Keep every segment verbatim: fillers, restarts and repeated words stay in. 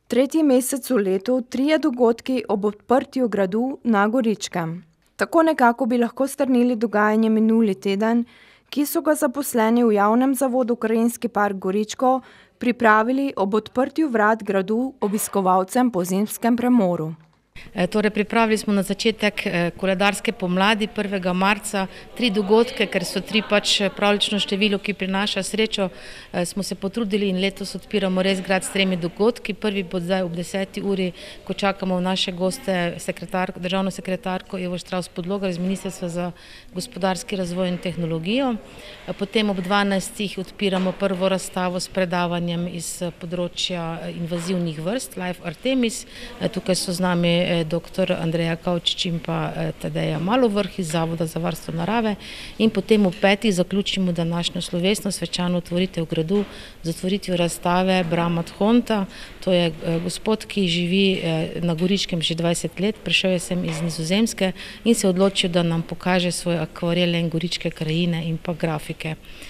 Tretji mesec v letu, trije dogodki ob odprtju gradu na Goričkem. Tako nekako bi lahko strnili dogajanje minuli teden, ki so ga zaposleni v javnem zavodu Krajinski park Goričko pripravili ob odprtju vrat gradu obiskovalcem po zimskem premoru. Torej, pripravili smo na začetek koledarske pomladi prvega marca tri dogodke, ker so tri pač pravljično število, ki prinaša srečo. Smo se potrudili in letos odpiramo res grad s tremi dogodki. Prvi bo zdaj ob deseti uri, ko čakamo naše goste, sekretarko, državno sekretarko Evo Štravs-Podlogar iz Ministrstva za gospodarski razvoj in tehnologijo. Potem ob dvanajstih odpiramo prvo razstavo s predavanjem iz področja invazivnih vrst, Life Artemis. Tukaj so z nami doktor Andreja Kavčič in pa Tadeja Malovrh iz Zavoda za varstvo narave, in potem ob petih zaključimo današnjo slovesno svečano otvoritev gradu z otvoritvijo razstave Brama Thonta. To je gospod, ki živi na Goričkem že dvajset let, prišel je sem iz Nizozemske in se odločil, da nam pokaže svoje akvarele in goričke krajine in pa grafike.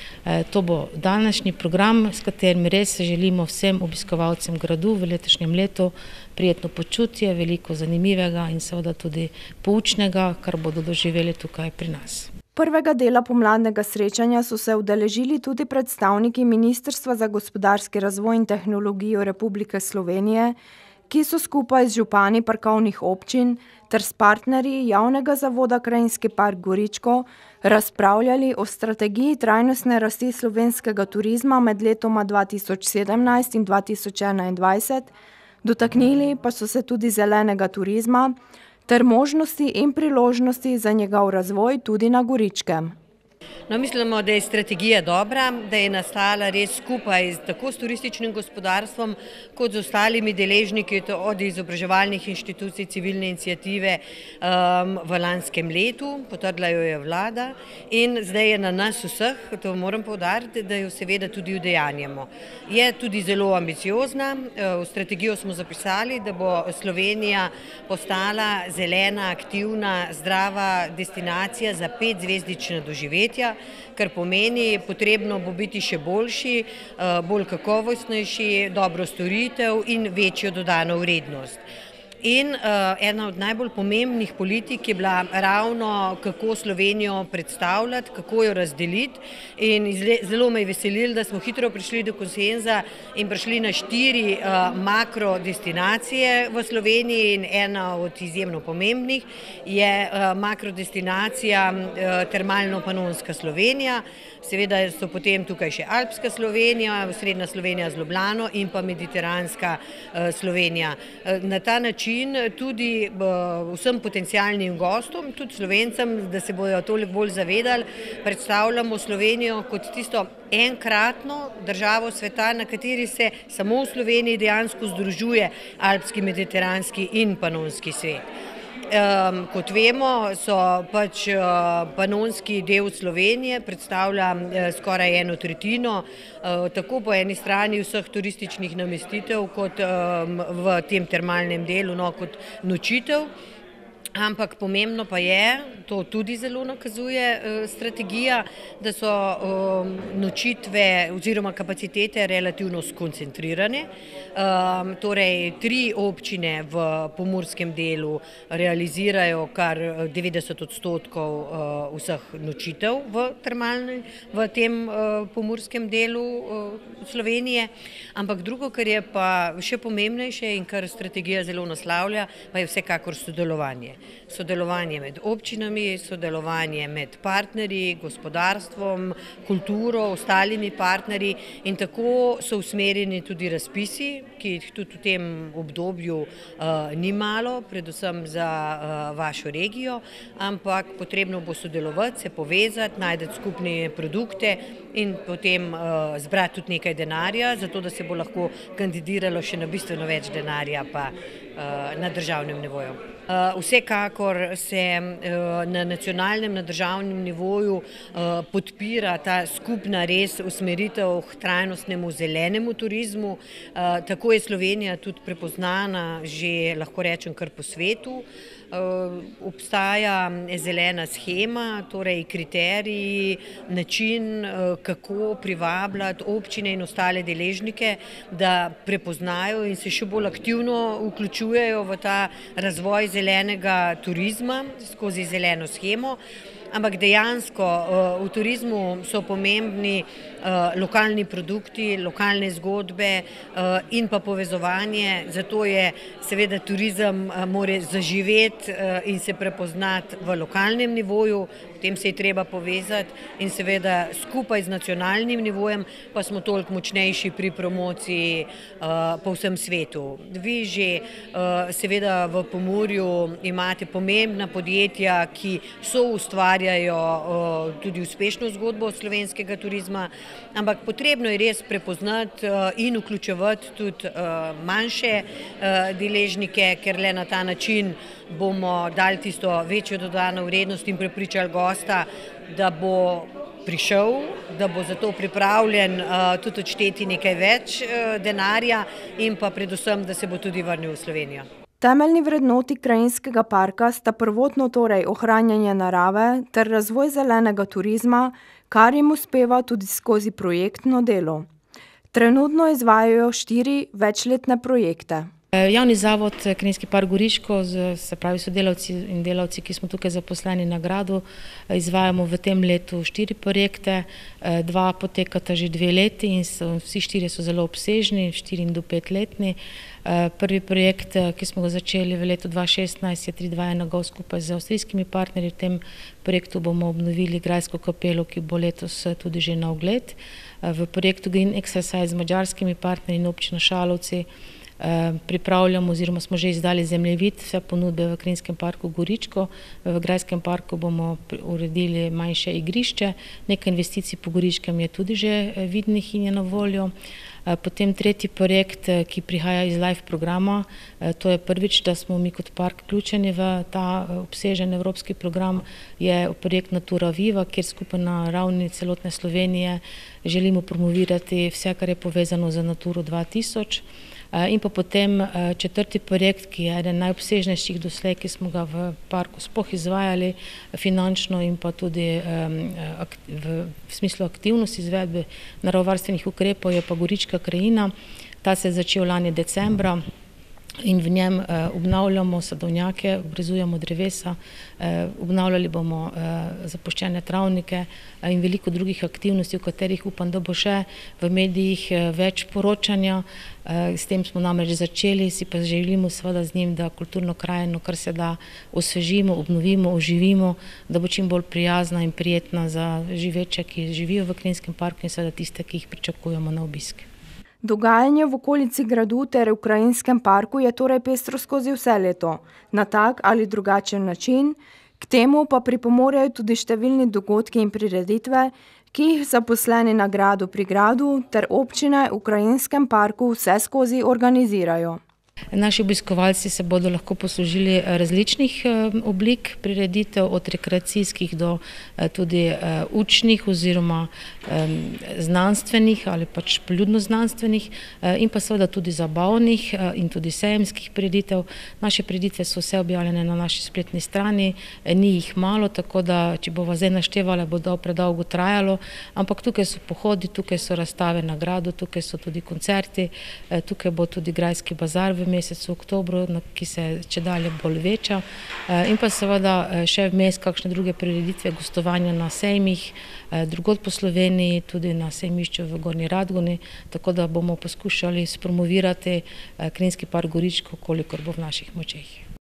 To bo današnji program, s katerim res želimo vsem obiskovalcem gradu v letošnjem letu prijetno počutje, veliko zanimivega in seveda tudi poučnega, kar bodo doživeli tukaj pri nas. Prvega dela pomladnega srečanja so se udeležili tudi predstavniki Ministrstva za gospodarski razvoj in tehnologijo Republike Slovenije, ki so skupaj z župani parkovnih občin ter s partnerji javnega zavoda Krajinski park Goričko razpravljali o strategiji trajnostne rasti slovenskega turizma med letoma dva tisoč sedemnajst in dva tisoč enaindvajset, dotaknili pa so se tudi zelenega turizma ter možnosti in priložnosti za njegov razvoj tudi na Goričkem. No, mislimo, da je strategija dobra, da je nastala res skupaj tako s turističnim gospodarstvom kot z ostalimi deležniki od izobraževalnih inštitucij, civilne iniciative um, v lanskem letu, potrdila jo je vlada in zdaj je na nas vseh, to moram poudariti, da jo seveda tudi udejanjamo. Je tudi zelo ambiciozna, v strategijo smo zapisali, da bo Slovenija postala zelena, aktivna, zdrava destinacija za petzvezdična doživetja, kar pomeni, potrebno bo biti še boljši, bolj kakovostnejši, dobro storitev in večjo dodano vrednost. In uh, ena od najbolj pomembnih politik je bila ravno, kako Slovenijo predstavljati, kako jo razdeliti, in zelo me je veselilo, da smo hitro prišli do konsenza in prišli na štiri uh, makro destinacije v Sloveniji, in ena od izjemno pomembnih je uh, makro destinacija uh, Termalno-Panonska Slovenija. Seveda so potem tukaj še Alpska Slovenija, Srednja Slovenija z Ljubljano in pa Mediteranska uh, Slovenija. Uh, na ta način tudi vsem potencialnim gostom, tudi Slovencem, da se bodo toliko bolj zavedali, predstavljamo Slovenijo kot tisto enkratno državo sveta, na kateri se samo v Sloveniji dejansko združuje alpski, mediteranski in panonski svet. Um, kot vemo, so pač uh, panonski del Slovenije, predstavlja uh, skoraj eno tretjino, uh, tako po eni strani vseh turističnih namestitev, kot um, v tem termalnem delu, no, kot nočitev. Ampak pomembno pa je, to tudi zelo nakazuje uh, strategija, da so um, nočitve oziroma kapacitete relativno skoncentrirane. Um, torej, tri občine v pomurskem delu realizirajo kar devetdeset odstotkov uh, vseh nočitev v termalnem, v tem uh, pomurskem delu uh, Slovenije. Ampak drugo, kar je pa še pomembnejše in kar strategija zelo naslavlja, pa je vsekakor sodelovanje. Sodelovanje med občinami, sodelovanje med partnerji, gospodarstvom, kulturo, ostalimi partnerji, in tako so usmerjeni tudi razpisi, ki jih tudi v tem obdobju uh, ni malo, predvsem za uh, vašo regijo, ampak potrebno bo sodelovati, se povezati, najti skupne produkte in potem uh, zbrati tudi nekaj denarja, zato da se bo lahko kandidiralo še na bistveno več denarja pa na državnem nivoju. Vsekakor se na nacionalnem, na državnem nivoju podpira ta skupna res usmeritev k trajnostnemu zelenemu turizmu. Tako je Slovenija tudi prepoznana že, lahko rečem, kar po svetu. Obstaja zelena shema, torej kriteriji, način, kako privabljati občine in ostale deležnike, da prepoznajo in se še bolj aktivno vključujejo v ta razvoj zelenega turizma skozi zeleno shemo. Ampak dejansko v turizmu so pomembni lokalni produkti, lokalne zgodbe in pa povezovanje, zato je seveda turizem mora zaživeti in se prepoznati v lokalnem nivoju, potem se je treba povezati in seveda skupaj z nacionalnim nivojem pa smo toliko močnejši pri promociji po vsem svetu. Vi že seveda v Pomurju imate pomembna podjetja, ki so ustvarjajo tudi uspešno zgodbo slovenskega turizma, ampak potrebno je res prepoznati in vključevati tudi manjše deležnike, ker le na ta način bomo dali tisto večjo dodano vrednost in prepričali gosta, da bo prišel, da bo za to pripravljen tudi odšteti nekaj več denarja in pa predvsem, da se bo tudi vrnil v Slovenijo. Temeljni vrednoti krajinskega parka sta prvotno torej ohranjanje narave ter razvoj zelenega turizma, kar jim uspeva tudi skozi projektno delo. Trenutno izvajajo štiri večletne projekte. Javni zavod Krajinski park Goričko, se pravi sodelavci in delavci, ki smo tukaj zaposleni na gradu, izvajamo v tem letu štiri projekte, dva potekata že dve leti in so, vsi štiri so zelo obsežni, štiri do pet letni. Prvi projekt, ki smo ga začeli v letu dva šestnajst, je tri dva ena Go skupaj z avstrijskimi partnerji. V tem projektu bomo obnovili grajsko kapelo, ki bo letos tudi že na ogled. V projektu Green Exercise z madžarskimi partnerji in občina Šalovci pripravljamo oziroma smo že izdali zemljevid vse ponudbe v Krajinskem parku Goričko. V grajskem parku bomo uredili manjše igrišče, nekaj investicij po Goričkem je tudi že vidnih in je na voljo. Potem tretji projekt, ki prihaja iz live programa, to je prvič, da smo mi kot park vključeni v ta obsežen evropski program, je projekt Natura Viva, kjer skupaj na ravni celotne Slovenije želimo promovirati vse, kar je povezano z Naturo dva tisoč. In pa potem četrti projekt, ki je eden najobsežnejših doslej, ki smo ga v parku sploh izvajali finančno in pa tudi v smislu aktivnosti izvedbe naravovarstvenih ukrepov, je pa Gorička krajina. Ta se je začel lani decembra in v njem obnavljamo sadovnjake, obrezujemo drevesa, obnavljali bomo zapuščene travnike in veliko drugih aktivnosti, v katerih upam, da bo še v medijih več poročanja. S tem smo namreč začeli, si pa želimo seveda z njim, da kulturno krajino kar se da osvežimo, obnovimo, oživimo, da bo čim bolj prijazna in prijetna za živeče, ki živijo v Krajinskem parku in seveda tiste, ki jih pričakujemo na obisk. Dogajanje v okolici gradu ter v Krajinskem parku je torej pestro skozi vse leto, na tak ali drugačen način, k temu pa pripomorejo tudi številni dogodki in prireditve, ki jih zaposleni na gradu pri gradu ter občine v Krajinskem parku vse skozi organizirajo. Naši obiskovalci se bodo lahko poslužili različnih oblik prireditev, od rekreacijskih do tudi učnih oziroma znanstvenih ali pač poljudno-znanstvenih in pa seveda tudi zabavnih in tudi sejemskih prireditev. Naše prireditve so vse objavljene na naši spletni strani, ni jih malo, tako da če bova zdaj naštevala, bo predolgo trajalo, ampak tukaj so pohodi, tukaj so razstave na gradu, tukaj so tudi koncerti, tukaj bo tudi grajski bazar v mesecu oktobru, ki se čedalje bolj veča, in pa seveda še vmes kakšne druge prireditve, gostovanja na sejmih, drugod po Sloveniji, tudi na sejmišču v Gornji Radgoni, tako da bomo poskušali spromovirati Krajinski park Goričko, kolikor bo v naših močeh.